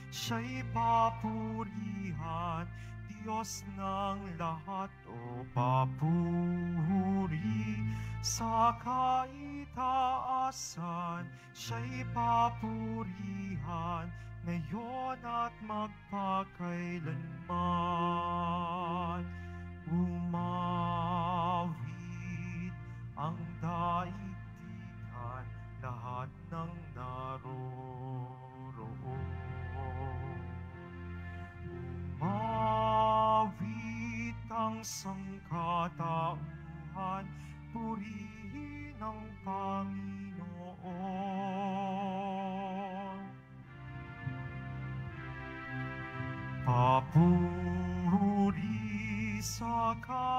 siya'y papurihan, Diyos ng lahat o papuri sa kaitaasan, siya'y papurihan ngayon at magpakailanman. Umawit ang daigdigan, lahat ng naroroon. Umawit ang sangkatauhan, purihin ang Panginoon. Papuri sa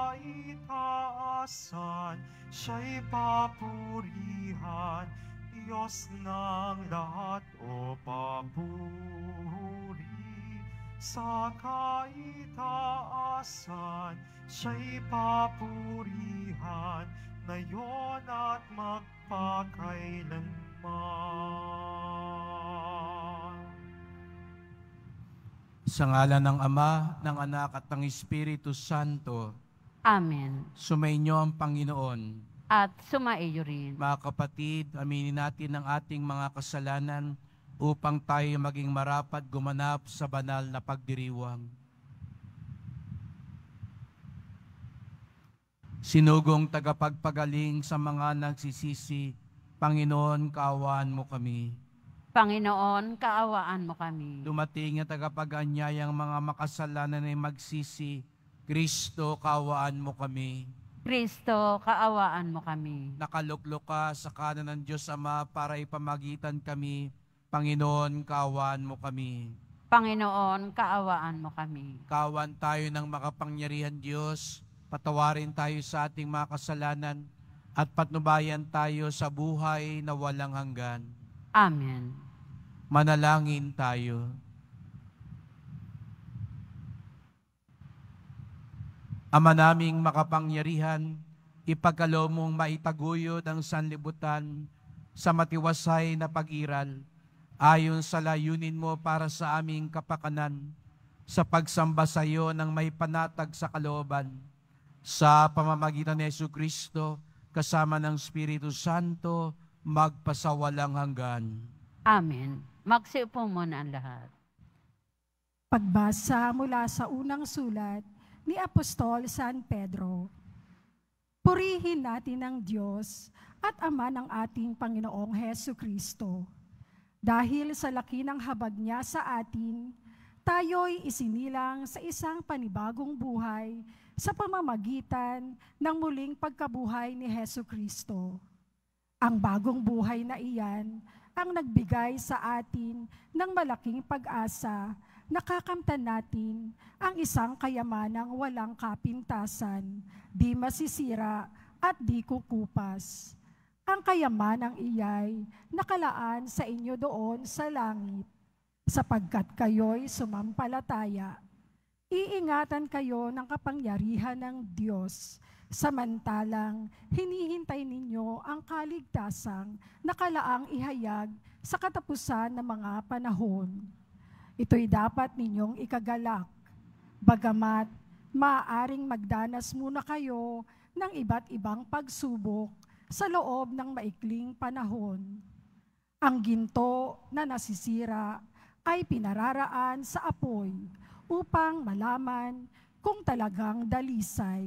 kaitaasan, siya'y papurihan, Diyos ng lahat o papuri sa kaitaasan, siya'y papurihan ngayon at magpakailanman. Sa ngalan ng Ama, ng Anak at ng Espiritu Santo. Amen. Sumainyo ang Panginoon. At sumaiyo rin. Mga kapatid, aminin natin ang ating mga kasalanan upang tayo maging marapat gumanap sa banal na pagdiriwang. Sinugong tagapagpagaling sa mga nagsisisi, Panginoon, kaawaan mo kami. Panginoon, kaawaan mo kami. Dumating ang tagapag-anyayang mga makasalanan ay magsisi, Kristo, kaawaan mo kami. Kristo, kaawaan mo kami. Nakaluklok ka sa kanan ng Diyos Ama para ipamagitan kami, Panginoon, kaawaan mo kami. Panginoon, kaawaan mo kami. Kaawaan tayo ng makapangyarihan Diyos, patawarin tayo sa ating mga kasalanan, at patnubayan tayo sa buhay na walang hanggan. Amen. Manalangin tayo. Ama naming makapangyarihan, ipagkaloob mong maitaguyod ang sanlibutan sa matiwasay na pag-iral, ayon sa layunin mo para sa aming kapakanan, sa pagsamba sa iyo ng may panatag sa kalooban, sa pamamagitan ni Jesucristo, kasama ng Espiritu Santo, magpasawalang hanggan. Amen. Magsiupo muna ang lahat. Pagbasa mula sa unang sulat ni Apostol San Pedro. Purihin natin ang Diyos at Ama ng ating Panginoong Hesukristo. Dahil sa laki ng habag niya sa atin, tayo'y isinilang sa isang panibagong buhay sa pamamagitan ng muling pagkabuhay ni Hesukristo. Ang bagong buhay na iyan ang nagbigay sa atin ng malaking pag-asa na kakamtan natin ang isang kayamanang walang kapintasan, di masisira at di kukupas. Ang kayamanang iyay nakalaan sa inyo doon sa langit, sapagkat kayo'y sumampalataya. Iingatan kayo ng kapangyarihan ng Diyos, samantalang hinihintay ninyo ang kaligtasang nakalaang ihayag sa katapusan ng mga panahon. Ito'y dapat ninyong ikagalak, bagamat maaaring magdanas muna kayo ng iba't ibang pagsubok sa loob ng maikling panahon. Ang ginto na nasisira ay pinararaan sa apoy upang malaman kung talagang dalisay.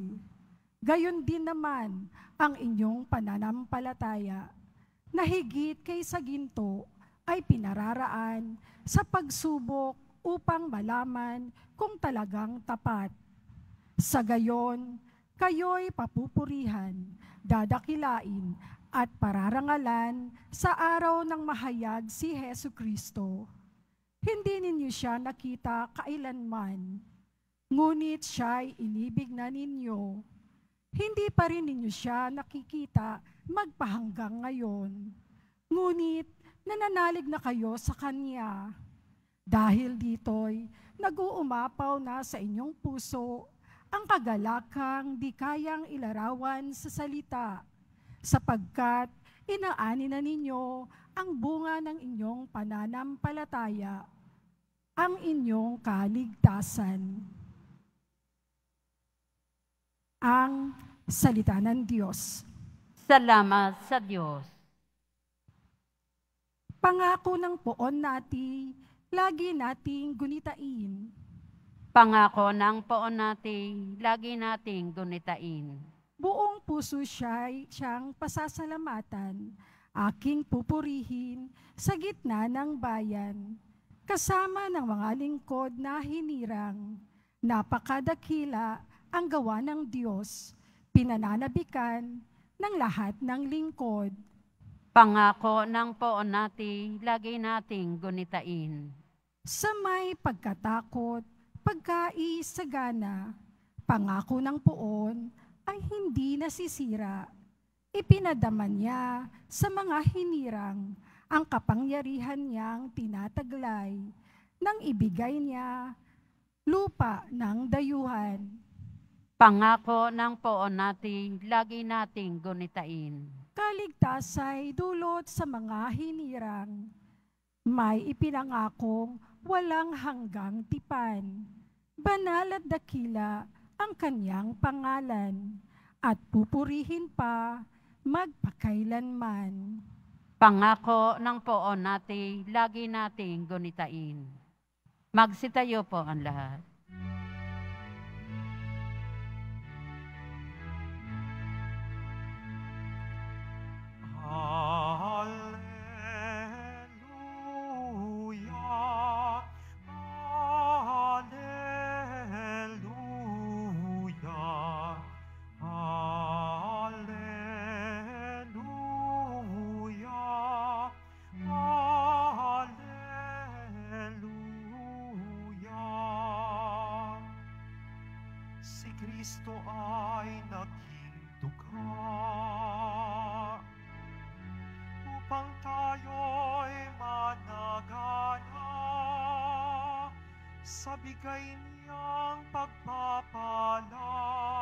Gayon din naman ang inyong pananampalataya, na higit kaysa ginto ay pinararaan sa pagsubok upang malaman kung talagang tapat. Sa gayon, kayo'y papupurihan, dadakilain, at pararangalan sa araw ng mahayag si Hesukristo. Hindi ninyo siya nakita kailanman, ngunit siya'y inibig na ninyo. Hindi pa rin ninyo siya nakikita magpahanggang ngayon, ngunit nananalig na kayo sa Kanya. Dahil dito'y nag-uumapaw na sa inyong puso ang kagalakang di kayang ilarawan sa salita, sapagkat inaani na ninyo ang bunga ng inyong pananampalataya. ang inyong kaligtasan. Ang salita ng Diyos. Salamat sa Diyos. Pangako ng poon natin, lagi nating gunitain. Pangako ng poon natin, lagi nating gunitain. Buong puso siyang pasasalamatan, aking pupurihin sa gitna ng bayan. Kasama ng mga lingkod na hinirang, napakadakila ang gawa ng Diyos, pinananabikan ng lahat ng lingkod. Pangako ng poon natin, lagi nating gunitain. Sa may pagkatakot, pagkaisagana, pangako ng poon ay hindi nasisira. Ipinadaman niya sa mga hinirang ang kapangyarihan niyang tinataglay nang ibigay niya lupa ng dayuhan. Pangako ng poon natin, lagi nating gunitain. Kaligtasay dulot sa mga hinirang, may ipinangakong walang hanggang tipan. Banal at dakila ang kanyang pangalan, at pupurihin pa magpakailanman. Pangako ng poon natin, lagi nating gunitain. Magsitayo po ang lahat. Hallelujah, hallelujah, hallelujah, hallelujah. Si Kristo ay naging dugha upang tayo'y managana sa bigay niyang pagpapala.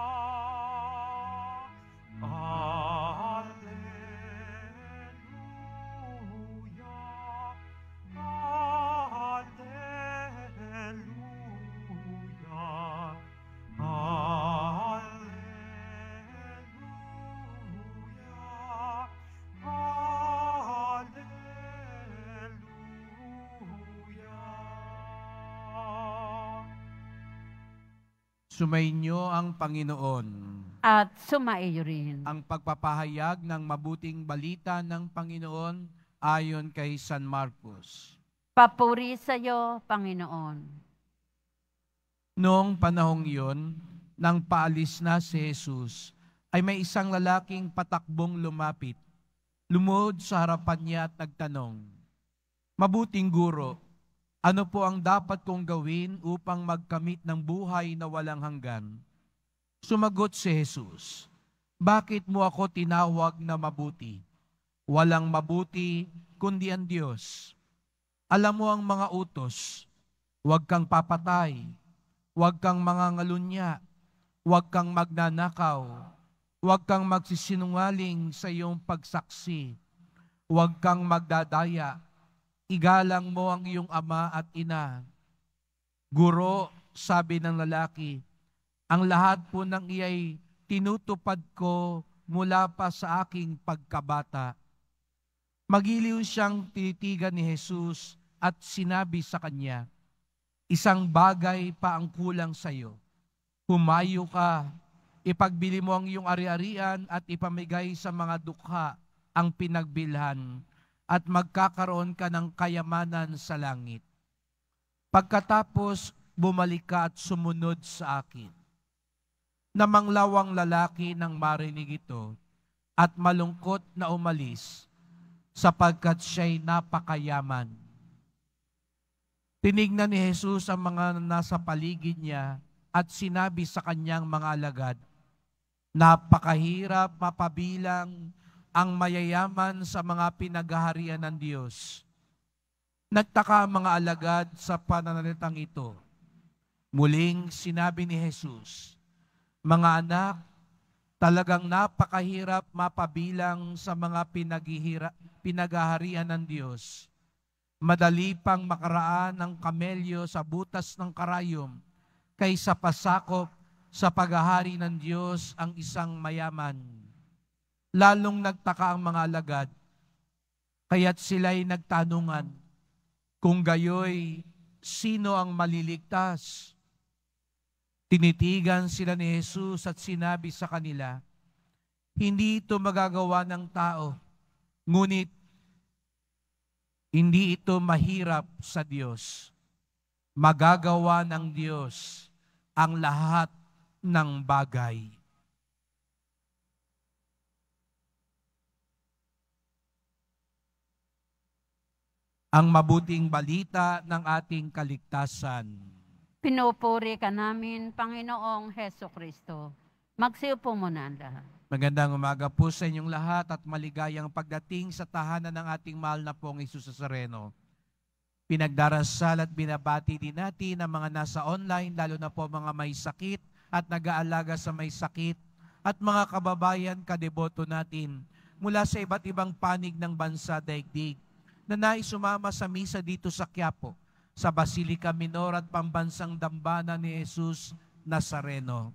Alleluia, Alleluia, Alleluia, Alleluia. Sumainyo ang Panginoon. At sumaiyo rin. Ang pagpapahayag ng mabuting balita ng Panginoon ayon kay San Marcos. Papuri sa iyo, Panginoon. Noong panahong iyon, nang paalis na si Jesus, ay may isang lalaking patakbong lumapit. Lumuhod sa harapan niya at nagtanong, "Mabuting guro, ano po ang dapat kong gawin upang magkamit ng buhay na walang hanggan?" Sumagot si Jesus, "Bakit mo ako tinawag na mabuti? Walang mabuti kundi ang Diyos. Alam mo ang mga utos, huwag kang papatay, huwag kang mangangalunya, huwag kang magnanakaw, huwag kang magsisinungaling sa iyong pagsaksi, huwag kang magdadaya, igalang mo ang iyong ama at ina." "Guro," sabi ng lalaki, "ang lahat po ng iyay tinutupad ko mula pa sa aking pagkabata." Magiliw siyang tinitigan ni Jesus at sinabi sa kanya, "Isang bagay pa ang kulang sa iyo. Humayo ka, ipagbili mo ang iyong ari-arian at ipamigay sa mga dukha ang pinagbilhan at magkakaroon ka ng kayamanan sa langit. Pagkatapos, bumalik ka at sumunod sa akin." Namanglawang lalaki nang marinig ito at malungkot na umalis sapagkat siya'y napakayaman. Tinignan ni Jesus ang mga nasa paligid niya at sinabi sa kanyang mga alagad, "Napakahirap mapabilang ang mayayaman sa mga pinaghaharian ng Diyos." Nagtaka ang mga alagad sa pananalitang ito. Muling sinabi ni Jesus, "Mga anak, talagang napakahirap mapabilang sa mga pinaghaharian ng Diyos. madali pang makaraan ng kamelyo sa butas ng karayom kaysa pasakop sa paghahari ng Diyos ang isang mayaman. Lalong nagtaka ang mga alagad, kaya't sila'y nagtanungan, kung gayoy, sino ang maliligtas? Tinitigan sila ni Jesus at sinabi sa kanila, hindi ito magagawa ng tao, ngunit hindi ito mahirap sa Diyos. Magagawa ng Diyos ang lahat ng bagay. Ang mabuting balita ng ating kaligtasan. Pinupuri ka namin, Panginoong Heso Kristo. Magsiupo muna ang lahat. Magandang umaga po sa inyong lahat at maligayang pagdating sa tahanan ng ating mahal na pong Hesus Nazareno. Pinagdarasal at binabati din natin ang mga nasa online, lalo na po mga may sakit at nag-aalaga sa may sakit at mga kababayan kadeboto natin mula sa iba't ibang panig ng bansa daigdig na nais sumama sa misa dito sa Quiapo, sa Basilica Minor at Pambansang Dambana ni Hesus Nazareno.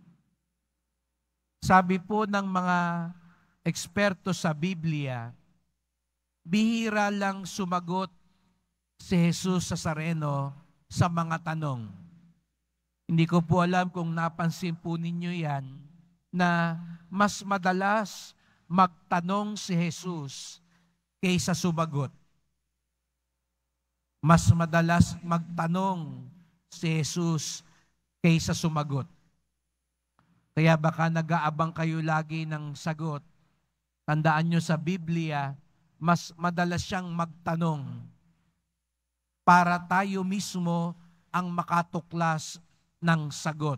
Sabi po ng mga eksperto sa Biblia, bihira lang sumagot si Hesus Nazareno sa mga tanong. Hindi ko po alam kung napansin po ninyo yan, na mas madalas magtanong si Hesus kaysa sumagot. Mas madalas magtanong si Hesus kaysa sumagot. Kaya baka nag-aabang kayo lagi ng sagot. Tandaan nyo sa Biblia, mas madalas siyang magtanong para tayo mismo ang makatuklas ng sagot.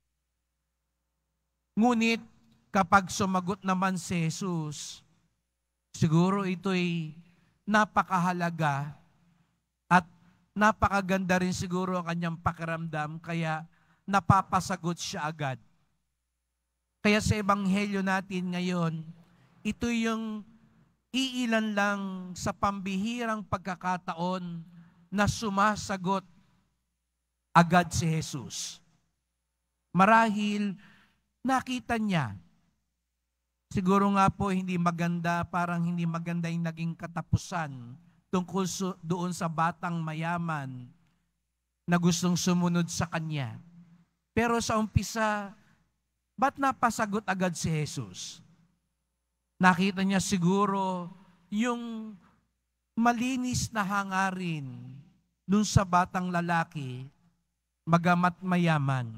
Ngunit kapag sumagot naman si Jesus, siguro ito'y napakahalaga at napakaganda rin siguro ang kanyang pakiramdam, kaya napapasagot siya agad. Kaya sa ebanghelyo natin ngayon, ito yung iilan lang sa pambihirang pagkakataon na sumasagot agad si Jesus. Marahil nakita niya, siguro nga po hindi maganda, parang hindi maganda yung naging katapusan tungkol doon sa batang mayaman na gustong sumunod sa kanya. Pero sa umpisa, ba't napasagot agad si Jesus? Nakita niya siguro yung malinis na hangarin dun sa batang lalaki, bagamat mayaman.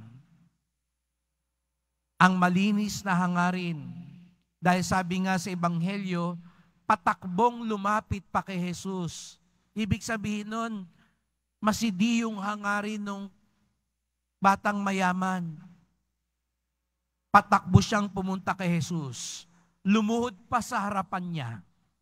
Ang malinis na hangarin, dahil sabi nga sa ebanghelyo, patakbong lumapit pa kay Jesus. Ibig sabihin nun, masidi yung hangarin ng batang mayaman. Patakbo siyang pumunta kay Jesus. Lumuhod pa sa harapan niya.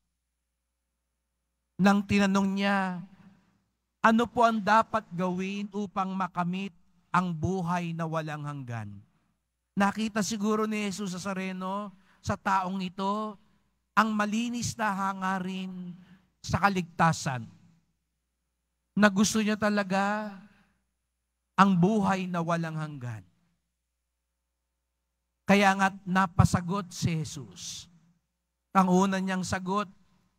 Nang tinanong niya, ano po ang dapat gawin upang makamit ang buhay na walang hanggan? Nakita siguro ni Jesus Nazareno sa taong ito ang malinis na hangarin sa kaligtasan. Na gusto niya talaga ang buhay na walang hanggan. Kaya nga napasagot si Jesus. Ang una niyang sagot,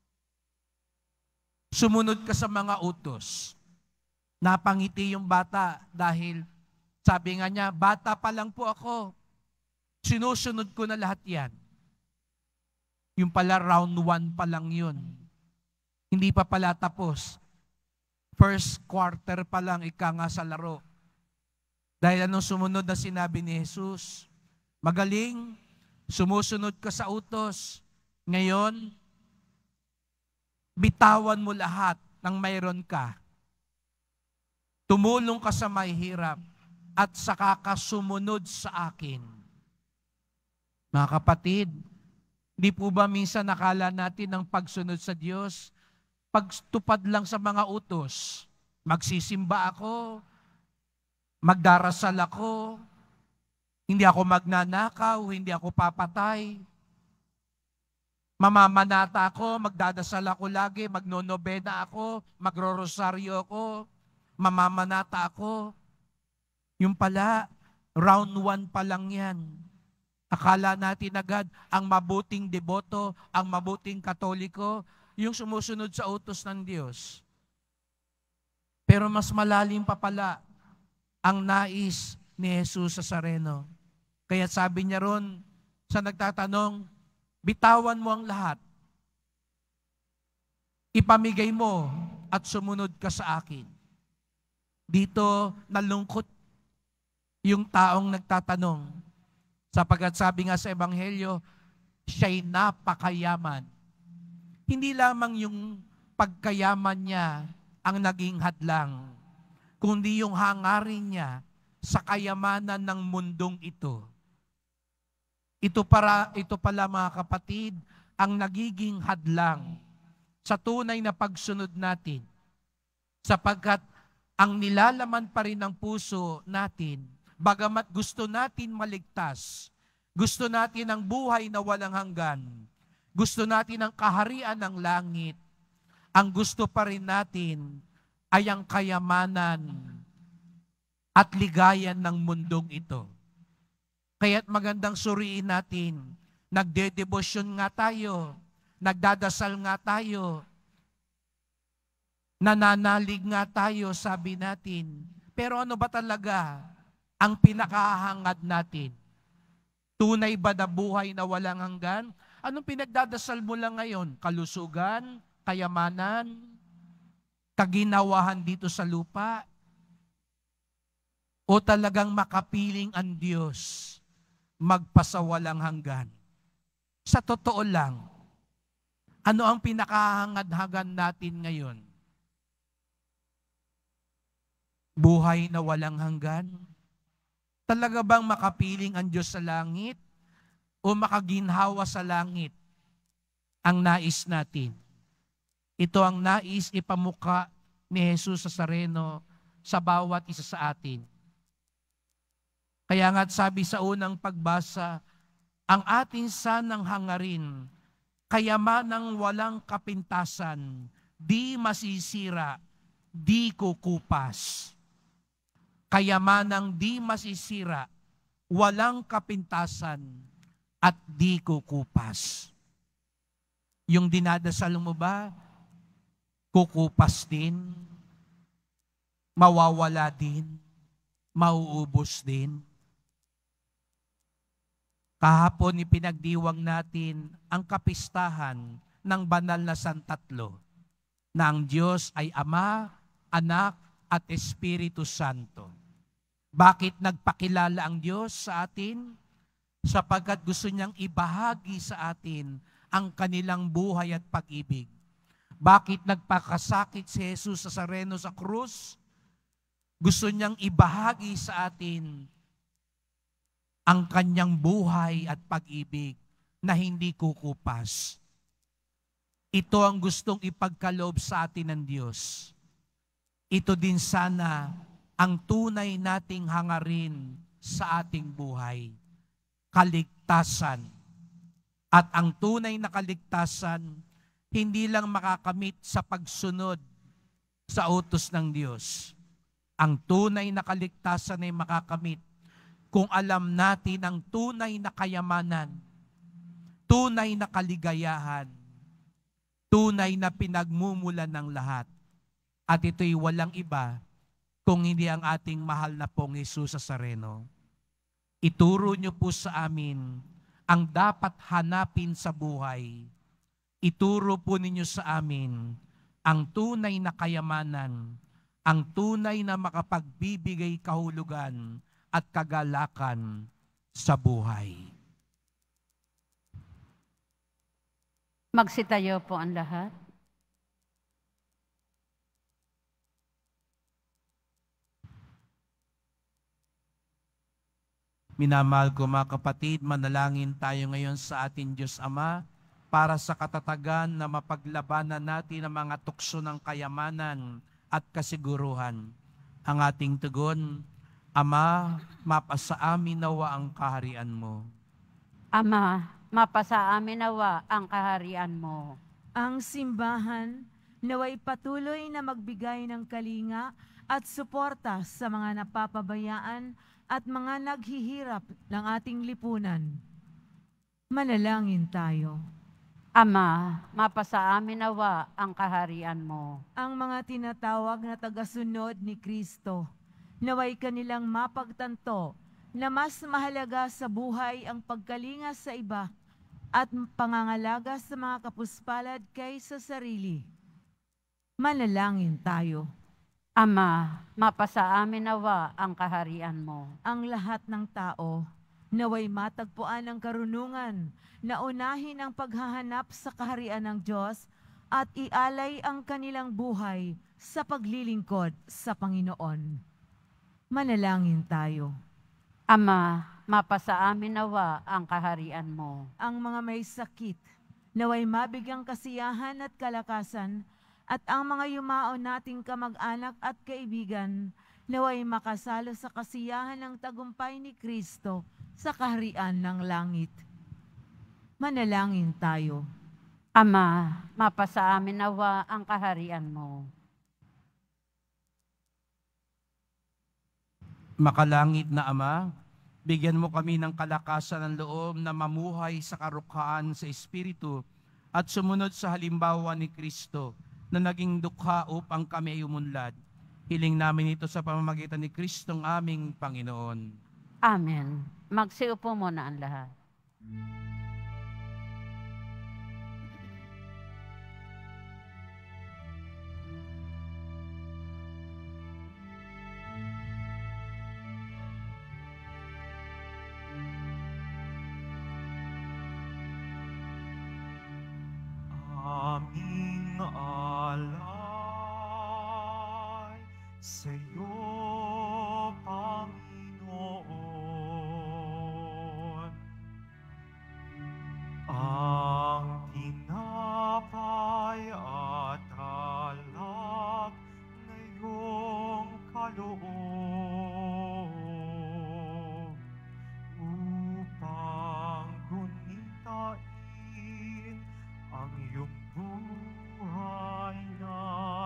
sumunod ka sa mga utos. Napangiti yung bata dahil sabi nga niya, bata pa lang po ako. Sinusunod ko na lahat yan. Yung pala round 1 pa lang yun. Hindi pa pala tapos. First quarter pa lang ika nga sa laro. Dahil anong sumunod na sinabi ni Jesus? Magaling, sumusunod ka sa utos. Ngayon, bitawan mo lahat ng mayroon ka. Tumulong ka sa mahihirap at saka ka sumunod sa akin. Mga kapatid, di po ba minsan nakala natin ang pagsunod sa Diyos, pagtupad lang sa mga utos, magsisimba ako, magdarasal ako, hindi ako magnanakaw, hindi ako papatay. Mamamanata ako, magdadasal ako lagi, magnonobena ako, magrorosaryo ako, mamamanata ako. Yung pala, round 1 pa lang yan. Akala natin agad, ang mabuting deboto, ang mabuting katoliko, yung sumusunod sa utos ng Diyos. Pero mas malalim pa pala ang nais ni Jesus Nazareno. Kaya sabi niya ron sa nagtatanong, bitawan mo ang lahat. Ipamigay mo at sumunod ka sa akin. Dito nalungkot yung taong nagtatanong. Sapagkat sabi nga sa Ebanghelyo, siya'y napakayaman. Hindi lamang yung pagkayaman niya ang naging hadlang, kundi yung hangarin niya sa kayamanan ng mundong ito. Ito pala mga kapatid, ang nagiging hadlang sa tunay na pagsunod natin. Sapagkat ang nilalaman pa rin ng puso natin, bagamat gusto natin maligtas, gusto natin ang buhay na walang hanggan, gusto natin ang kaharian ng langit, ang gusto pa rin natin ay ang kayamanan at ligayan ng mundong ito. Kaya't magandang suriin natin, nagdedebosyon nga tayo, nagdadasal nga tayo, nananalig nga tayo, sabi natin. Pero ano ba talaga ang pinakahangad natin? Tunay ba na buhay na walang hanggan? Anong pinagdadasal mo lang ngayon? Kalusugan? Kayamanan? Kaginawahan dito sa lupa? O talagang makapiling ang Diyos magpasawalang hanggan? Sa totoo lang, ano ang pinakahangad-hangad natin ngayon? Buhay na walang hanggan? Talaga bang makapiling ang Diyos sa langit? O makaginhawa sa langit ang nais natin? Ito ang nais ipamuka ni Jesus Nazareno sa bawat isa sa atin. Kaya nga't sabi sa unang pagbasa, ang atin sanang hangarin, kayamanang walang kapintasan, di masisira, di kukupas. Kayamanang di masisira, walang kapintasan, at di kukupas. Yung dinadasal mo ba, kukupas din, mawawala din, mauubos din. Kahapon ipinagdiwang natin ang kapistahan ng banal na Santatlo, na ang Diyos ay Ama, Anak, at Espiritu Santo. Bakit nagpakilala ang Diyos sa atin? Sapagkat gusto niyang ibahagi sa atin ang kanilang buhay at pag-ibig. Bakit nagpakasakit si Jesus Nazareno sa krus? Gusto niyang ibahagi sa atin ang kanyang buhay at pag-ibig na hindi kukupas. Ito ang gustong ipagkaloob sa atin ng Diyos. Ito din sana ang tunay nating hangarin sa ating buhay. Kaligtasan. At ang tunay na kaligtasan, hindi lang makakamit sa pagsunod sa utos ng Diyos. Ang tunay na kaligtasan ay makakamit kung alam natin ang tunay na kayamanan, tunay na kaligayahan, tunay na pinagmumulan ng lahat. At ito'y walang iba kung hindi ang ating mahal na pong Jesus Nazareno. Ituro niyo po sa amin ang dapat hanapin sa buhay. Ituro po ninyo sa amin ang tunay na kayamanan, ang tunay na makapagbibigay kahulugan at kagalakan sa buhay. Magsitayo po ang lahat. Minamahal ko mga kapatid, manalangin tayo ngayon sa ating Diyos Ama para sa katatagan na mapaglabanan natin ang mga tukso ng kayamanan at kasiguruhan. Ang ating tugon, Ama, mapasa amin nawa ang kaharian mo. Ama, mapasa amin nawa ang kaharian mo. Ang simbahan naway patuloy na magbigay ng kalinga at suporta sa mga napapabayaan at mga naghihirap ng ating lipunan. Manalangin tayo. Ama, mapasa amin nawa ang kaharian mo. Ang mga tinatawag na tagasunod ni Kristo, naway kanilang mapagtanto na mas mahalaga sa buhay ang pagkalinga sa iba at pangangalaga sa mga kapuspalad kaysa sarili. Manalangin tayo. Ama, mapasa amin nawa ang kaharian mo. Ang lahat ng tao naway matagpuan ng karunungan na unahin ang paghahanap sa kaharian ng Diyos at ialay ang kanilang buhay sa paglilingkod sa Panginoon. Manalangin tayo. Ama, mapasa amin nawa ang kaharian mo. Ang mga may sakit, naway mabigyang kasiyahan at kalakasan, at ang mga yumao nating kamag-anak at kaibigan, naway makasalo sa kasiyahan ng tagumpay ni Kristo sa kaharian ng langit. Manalangin tayo. Ama, mapasa amin nawa ang kaharian mo. Makalangit na Ama, bigyan mo kami ng kalakasan ng loob na mamuhay sa karukhaan sa Espiritu at sumunod sa halimbawa ni Kristo na naging dukha upang kami ay umunlad. Hiling namin ito sa pamamagitan ni Kristong aming Panginoon. Amen. Magsiupo muna ang lahat. Aming alay sa'yo, Panginoon. Ang tinapay at alak na iyong kaloob upang gunitain ang iyong buhay na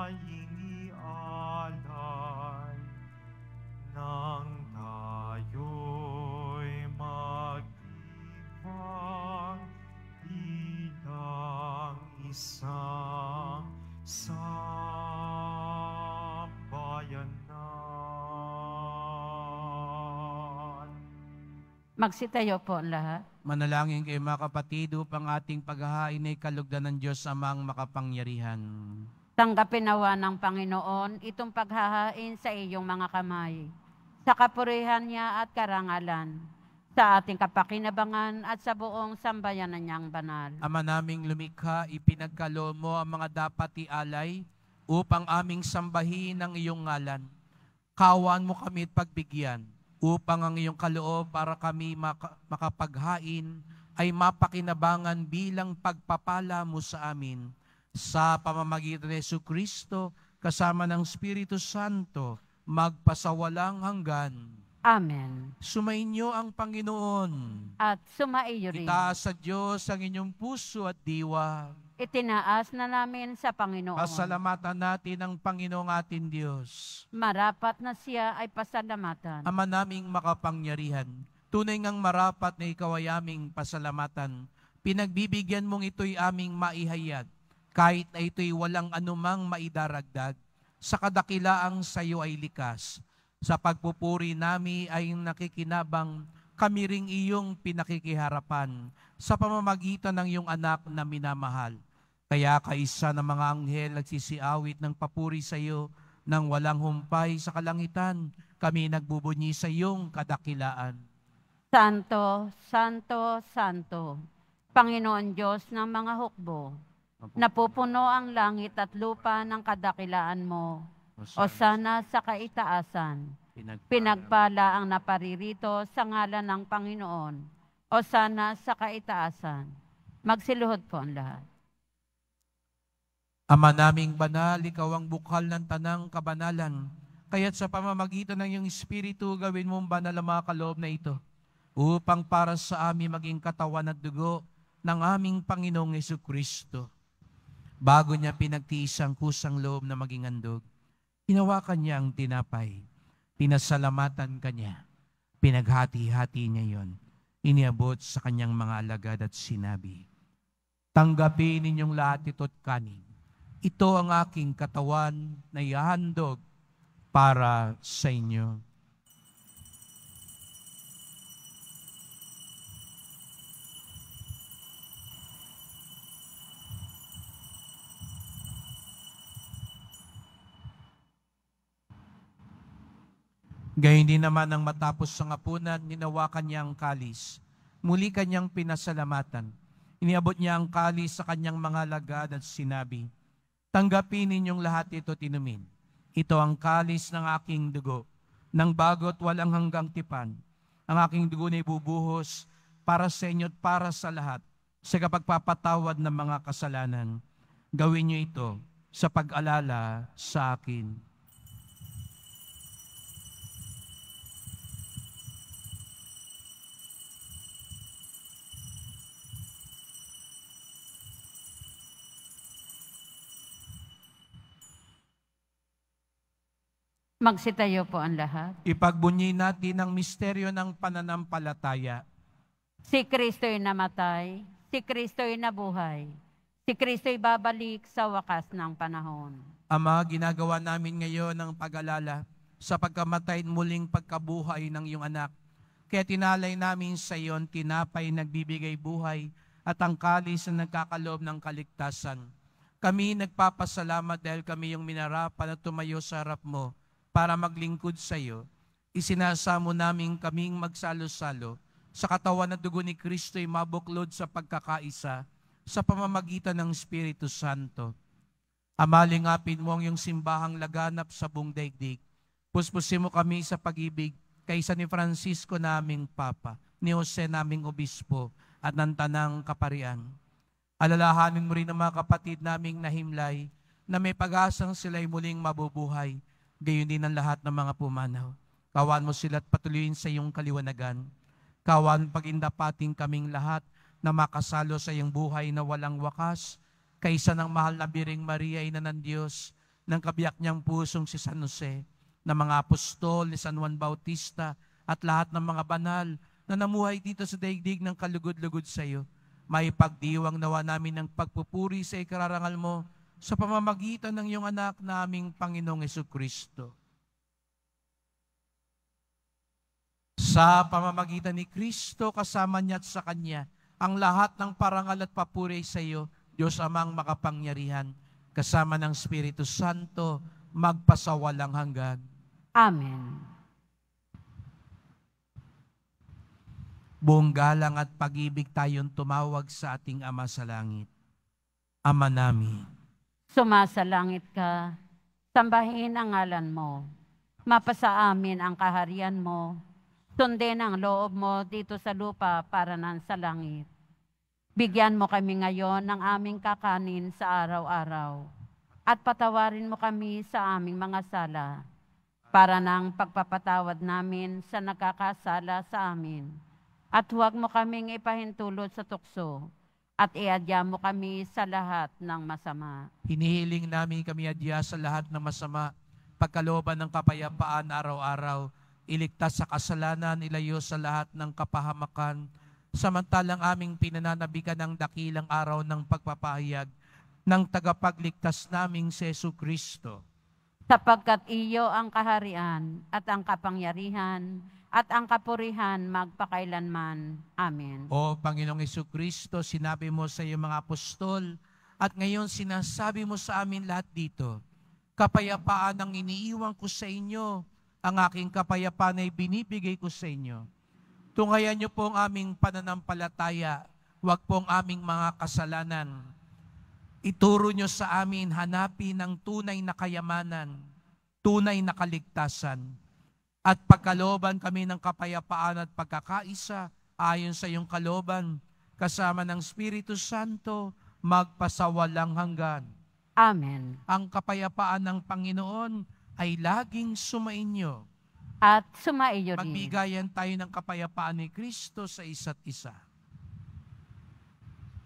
inialay nang tayo'y magtibang bilang isang sambayanan. Magsitayo po ang lahat. Manalangin kayo mga kapatid upang ating paghahain ay kalugdan ng Diyos Amang makapangyarihan. Tanggapin nawa ng Panginoon itong paghahain sa iyong mga kamay, sa kapurihan niya at karangalan, sa ating kapakinabangan at sa buong sambayanan niyang banal. Ama naming lumikha, ipinagkaloob mo ang mga dapat ialay upang aming sambahin ang iyong ngalan. Kawan mo kami at pagbigyan upang ang iyong kaloob para kami makapaghain ay mapakinabangan bilang pagpapala mo sa amin. Sa pamamagitan ni Jesucristo, kasama ng Espiritu Santo, magpasawalang hanggan. Amen. Sumainyo ang Panginoon. At sumaiyo rin. Itaas sa Diyos ang inyong puso at diwa. Itinaas na namin sa Panginoon. Pasalamatan natin ang Panginoong ating Diyos. Marapat na siya ay pasalamatan. Ama naming makapangyarihan, tunay ngang marapat na ikaw ay aming pasalamatan. Pinagbibigyan mong ito'y aming maihayag, kahit na ito'y walang anumang maidaragdag. Sa kadakilaang sa iyo ay likas. Sa pagpupuri nami ay nakikinabang, kami ring iyong pinakikiharapan sa pamamagitan ng iyong anak na minamahal. Kaya kaisa ng mga anghel nagsisiawit ng papuri sa iyo nang walang humpay sa kalangitan, kami nagbubunyi sa iyong kadakilaan. Santo, Santo, Santo, Panginoon Diyos ng mga hukbo, napupuno ang langit at lupa ng kadakilaan mo. Hosana sa kaitaasan. Pinagpala ang naparirito sa ngalan ng Panginoon. Hosana sa kaitaasan. Magsiluhod po ang lahat. Ama naming banal, ikaw ang bukal ng tanang kabanalan. Kaya't sa pamamagitan ng iyong Espiritu, gawin mong banal ang mga kaloob na ito, upang para sa amin maging katawan at dugo ng aming Panginoong Jesucristo. Bago niya pinagtiis ang kusang loob na maging handog, hinawakan niya ang tinapay, pinasalamatan kanya, pinaghati-hati niya yon, iniabot sa kanyang mga alagad at sinabi, "Tanggapin ninyong lahat ito't kanin. Ito ang aking katawan na ihahandog para sa inyo." Gayon din naman nang matapos sa hapunan, ninawakan niya ang kalis. Muli kanyang pinasalamatan. Iniabot niya ang kalis sa kanyang mga alagad at sinabi, "Tanggapin ninyong lahat ito at inumin. Ito ang kalis ng aking dugo, ng bago't walang hanggang tipan. Ang aking dugo na ibubuhos para sa inyo at para sa lahat, sa kapagpapatawad ng mga kasalanan. Gawin niyo ito sa pag-alala sa akin." Magsitayo po ang lahat. Ipagbunyi natin ang misteryo ng pananampalataya. Si Kristo'y namatay, si Kristo'y nabuhay, si Kristo'y babalik sa wakas ng panahon. Ama, ginagawa namin ngayon ang pag-alala sa pagkamatay at muling pagkabuhay ng iyong anak. Kaya tinalay namin sa iyo ang tinapay nagbibigay buhay at ang kalis na nagkakaloob ng kaligtasan. Kami nagpapasalamat dahil kami yung minarapan at tumayo sa harap mo para maglingkod sa iyo. Isinasamo namin kaming magsalo-salo sa katawan at dugo ni Kristo ay mabuklod sa pagkakaisa sa pamamagitan ng Espiritu Santo. Amalingapin mo ang iyong simbahang laganap sa buong daigdig. Puspusin mo kami sa pag-ibig kaysa ni Francisco naming Papa, ni Jose naming Obispo, at ng Tanang Kaparian. Alalahanin mo rin ang mga kapatid naming nahimlay na may pag-asang sila'y muling mabubuhay, gayon din ang lahat ng mga pumanaw. Kawan mo sila at patuloyin sa iyong kaliwanagan. Kawan pagindapating kaming lahat na makasalo sa iyong buhay na walang wakas, kaysa ng mahal na Biring Maria, ina ng Diyos, ng kabiyak niyang pusong si San Jose, ng mga apostol ni San Juan Bautista, at lahat ng mga banal na namuhay dito sa daigdig ng kalugod-lugod sa iyo. May pagdiwang nawa namin ng pagpupuri sa ikararangal mo sa pamamagitan ng iyong anak na aming Panginoong Jesucristo. Sa pamamagitan ni Kristo, kasama niya at sa Kanya, ang lahat ng parangal at papuri sa iyo, Diyos Amang makapangyarihan, kasama ng Espiritu Santo, magpasawalang hanggan. Amen. Buong galang at pag-ibig tayong tumawag sa ating Ama sa langit. Ama namin, Sumasalangit ka, sambahin ang ngalan mo. Mapasa amin ang kaharian mo. Sundin ang loob mo dito sa lupa para nan sa langit. Bigyan mo kami ngayon ng aming kakanin sa araw-araw. At patawarin mo kami sa aming mga sala, para nang pagpapatawad namin sa nagkakasala sa amin. At huwag mo kaming ipahintulot sa tukso, at iadya mo kami sa lahat ng masama. hinihiling namin kami adya sa lahat ng masama, pagkalooban ng kapayapaan araw-araw, iligtas sa kasalanan, ilayo sa lahat ng kapahamakan, samantalang aming pinananabikan ng dakilang araw ng pagpapahayag ng tagapagligtas naming si Jesucristo. Sapagkat iyo ang kaharian at ang kapangyarihan at ang kapurihan magpakailanman. Amen. O Panginoong Jesucristo, sinabi mo sa iyong mga apostol at ngayon sinasabi mo sa amin lahat dito, kapayapaan ang iniiwan ko sa inyo, ang aking kapayapaan ay binibigay ko sa inyo. Tunghayan niyo po ang aming pananampalataya, huwag po ang aming mga kasalanan. Ituro niyo sa amin, hanapin ang tunay na kayamanan, tunay na kaligtasan, at pagkalooban kami ng kapayapaan at pagkakaisa ayon sa iyong kalooban, kasama ng Espiritu Santo, magpasawalang hanggan. Amen. Ang kapayapaan ng Panginoon ay laging sumainyo. At sumaiyo rin. Magbigayan tayo ng kapayapaan ni Kristo sa isa't isa.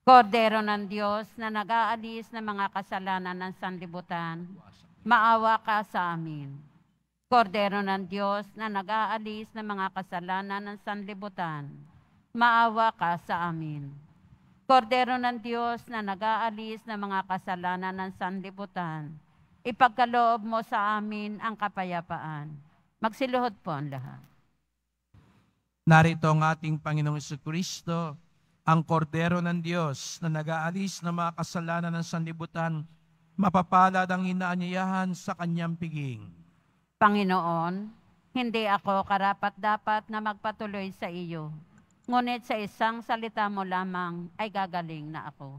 Kordero ng Diyos na nag-aalis ng mga kasalanan ng sanlibutan, maawa ka sa amin. Kordero ng Diyos na nag-aalis ng mga kasalanan ng sanlibutan, maawa ka sa amin. Kordero ng Diyos na nag-aalis ng mga kasalanan ng sanlibutan, ipagkaloob mo sa amin ang kapayapaan. Magsiluhod po ang lahat. Narito ang ating Panginoong Jesucristo, ang Kordero ng Diyos na nag-aalis ng mga kasalanan ng sanlibutan, mapapalad ang inaanyayahan sa kanyang piging. Panginoon, hindi ako karapat-dapat na magpatuloy sa iyo, ngunit sa isang salita mo lamang ay gagaling na ako.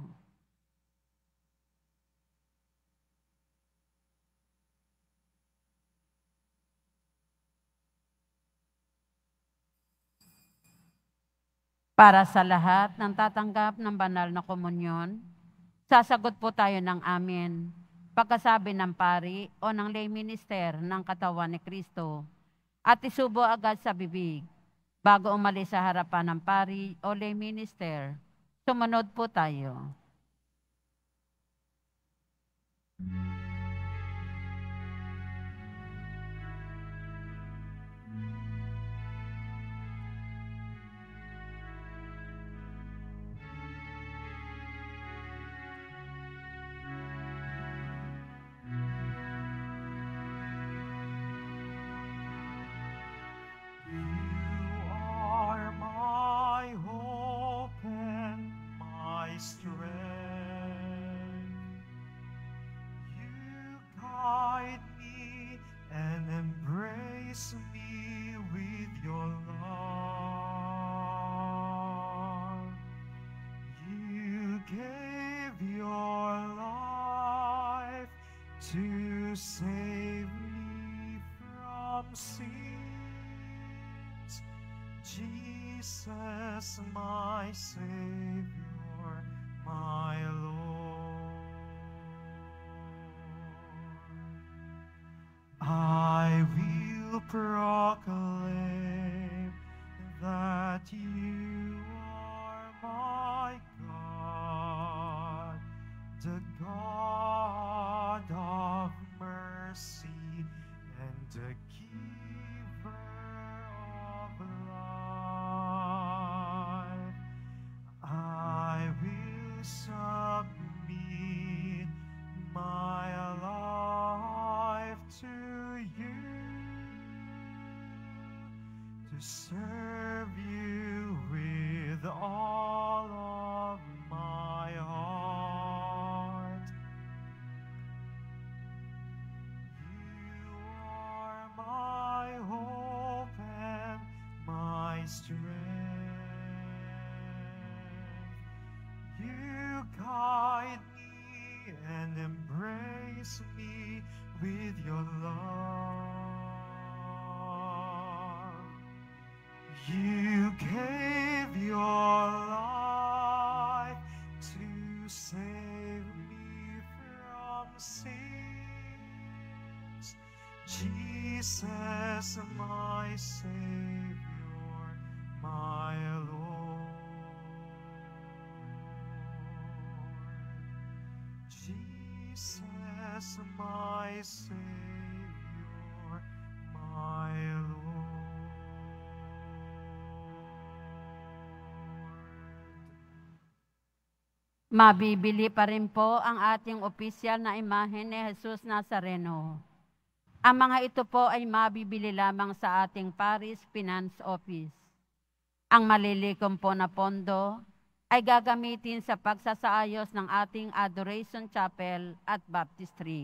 Para sa lahat ng tatanggap ng banal na komunyon, sasagot po tayo ng amin pagkasabi ng pari o ng lay minister ng katawan ni Kristo at isubo agad sa bibig bago umalis sa harapan ng pari o lay minister. Sumunod po tayo. To save me from sins, Jesus, my Savior, my Lord. I will proclaim that you are my God, the God of mercy and the giver of life. I will submit my life to you, to serve you with all of my heart. You are my hope and my strength. You guide me and embrace me with your love. You gave your life to save me from sins. Jesus, my Savior, my Lord. Jesus, my Savior, my Lord. Mabibili pa rin po ang ating opisyal na imahe ni Jesus Nazareno. Ang mga ito po ay mabibili lamang sa ating Paris Finance Office. Ang malilikom po na pondo ay gagamitin sa pagsasaayos ng ating Adoration Chapel at Baptistry.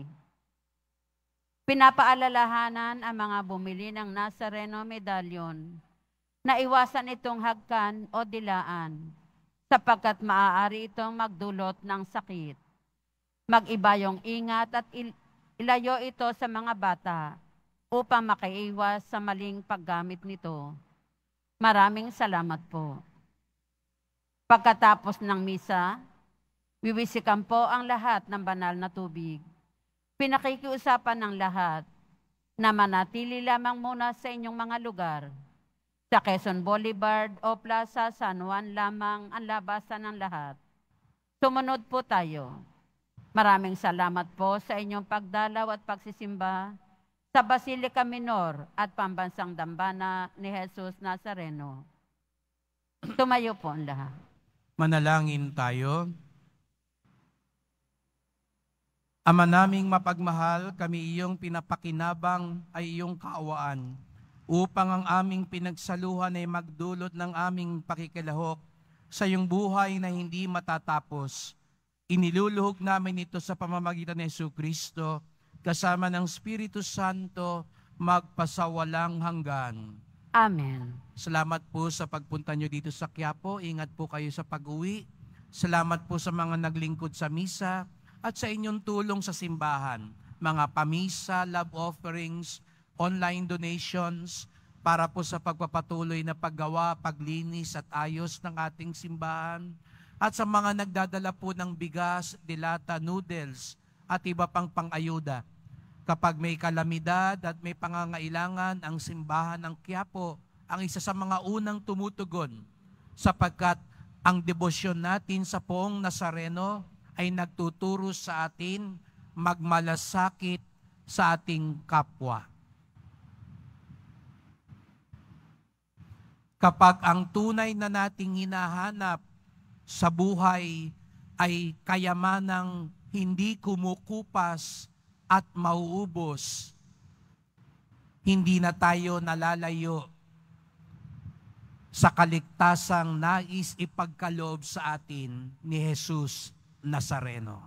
Pinapaalalahanan ang mga bumili ng Nazareno medallion na iwasan itong hagkan o dilaan sapagkat maaari itong magdulot ng sakit. Mag-iba yung ingat at ilayo ito sa mga bata upang makaiwas sa maling paggamit nito. Maraming salamat po. Pagkatapos ng misa, wiwisikan po ang lahat ng banal na tubig. Pinakikiusapan ng lahat na manatili lamang muna sa inyong mga lugar. Sa Quezon Boulevard o Plaza San Juan lamang ang labasan ng lahat. Sumunod po tayo. Maraming salamat po sa inyong pagdalaw at pagsisimba sa Basilica Minor at Pambansang Dambana ni Jesus Nazareno. Tumayo po ang lahat. Manalangin tayo. Ama naming mapagmahal, kami iyong pinapakinabang ay iyong kaawaan upang ang aming pinagsaluhan ay magdulot ng aming pakikilahok sa iyong buhay na hindi matatapos. Iniluluhog namin ito sa pamamagitan ni Jesucristo kasama ng Espiritu Santo magpasawalang hanggan. Amen. Salamat po sa pagpunta nyo dito sa Quiapo. Ingat po kayo sa pag-uwi. Salamat po sa mga naglingkod sa misa at sa inyong tulong sa simbahan. Mga pamisa, love offerings, online donations, para po sa pagpapatuloy na paggawa, paglinis at ayos ng ating simbahan. At sa mga nagdadala po ng bigas, dilata, noodles at iba pang pang-ayuda. Kapag may kalamidad at may pangangailangan, ang simbahan ng Quiapo ang isa sa mga unang tumutugon sapagkat ang debosyon natin sa Poong Nazareno ay nagtuturo sa atin magmalasakit sa ating kapwa. Kapag ang tunay na nating hinahanap sa buhay ay kayamanang hindi kumukupas at mauubos, hindi na tayo nalalayo sa kaligtasang nais ipagkaloob sa atin ni Jesus Nazareno.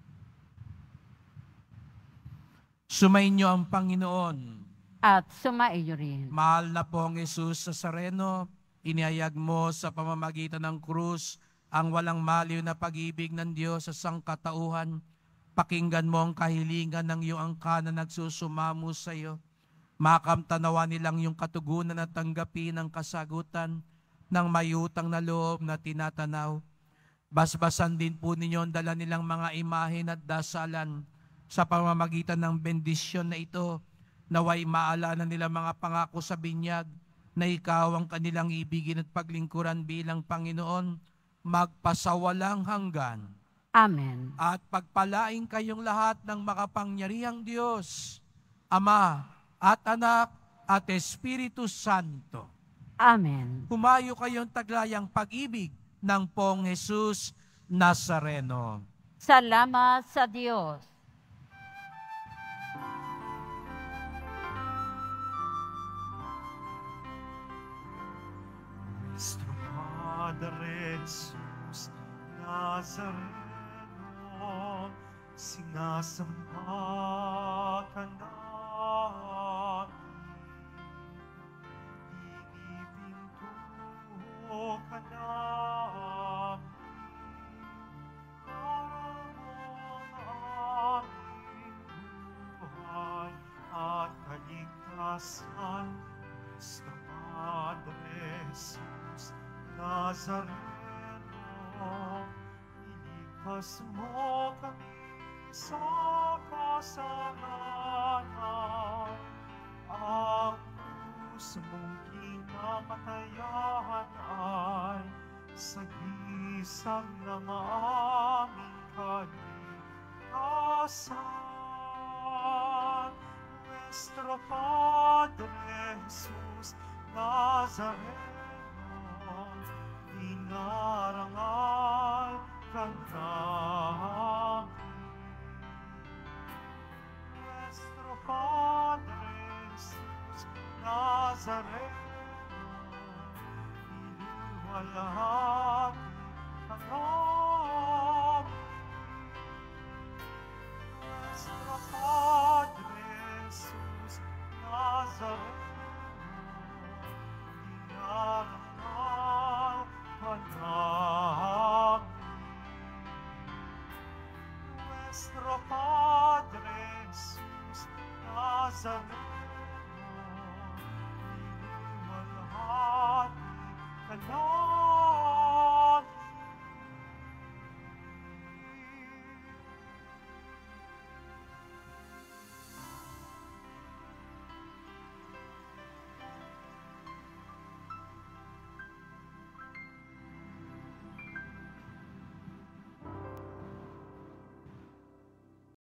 Sumainyo ang Panginoon. At sumaiyo rin. Mahal na pong Jesus Nazareno, inihayag mo sa pamamagitan ng krus ang walang maliw na pag-ibig ng Diyos sa sangkatauhan. Pakinggan mo ang kahilingan ng iyong angka na nagsusumamo sa iyo. Makamtanawa nilang yung katugunan at tanggapin ang kasagutan ng mayutang na loob na tinatanaw. Basbasan din po ninyo ang dala nilang mga imahen at dasalan sa pamamagitan ng bendisyon na ito. Naway maalala nila mga pangako sa binyag na ikaw ang kanilang ibigin at paglingkuran bilang Panginoon, magpasawalang hanggan. Amen. At pagpalain kayong lahat ng makapangyarihang Diyos, Ama at Anak at Espiritu Santo. Amen. Humayo kayong taglayang pag-ibig ng Poong Jesus Nazareno. Salamat sa Diyos. Nuestro Padre Jesus Nazareno, sinasamba ka namin. Ipintuho ka namin para mo ang aming buhay at kaligtasan. Nuestro Padre Jesus Nazareno, iligtas mo kami sa kasalanan. Ang krus mong kinamatayan ay sagisag ng aming kaligtasan. Nuestro Padre Jesus Nazareno, dinarangal ka namin. Nuestro Padre Jesus Nazareno, iniwalhati ka namin. Nuestro Padre Jesus Nazareno, dinarangal ka namin. Nuestro Padre Jesus Nazareno,